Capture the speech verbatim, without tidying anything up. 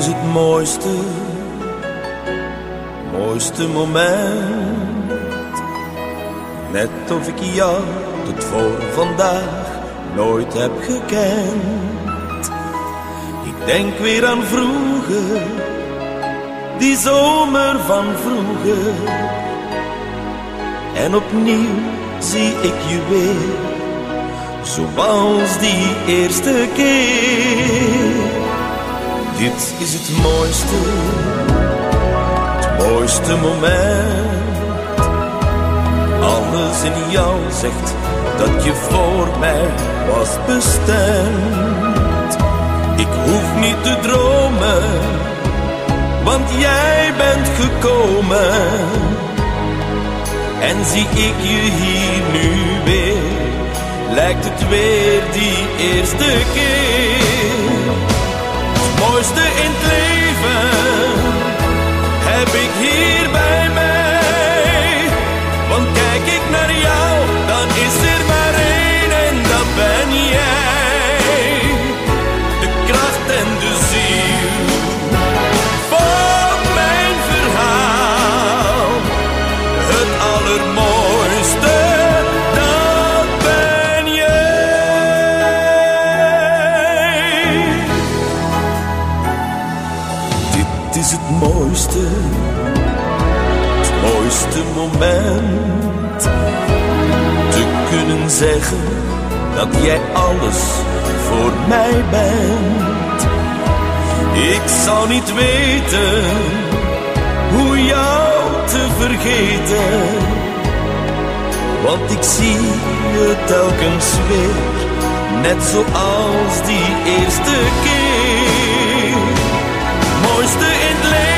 is het mooiste, mooiste moment. Net of ik jou tot voor vandaag nooit heb gekend. Ik denk weer aan vroeger, die zomer van vroeger. En opnieuw zie ik je weer, zoals die eerste keer. Dit is het mooiste, het mooiste moment. Alles in jou zegt dat je voor mij was bestemd. Ik hoef niet te dromen, want jij bent gekomen. En zie ik je hier nu weer, lijkt het weer die eerste keer. Het mooiste in het leven heb ik hier bij mij. Want kijk ik naar jou, dan is er maar één en dat ben jij. De kracht en de ziel van mijn verhaal. Het allermooiste, dat ben jij. Dit is het mooiste, het mooiste moment. Te kunnen zeggen dat jij alles voor mij bent. Ik zou niet weten hoe jou te vergeten, want ik zie je telkens weer, net zoals die eerste keer. Mooiste in het leven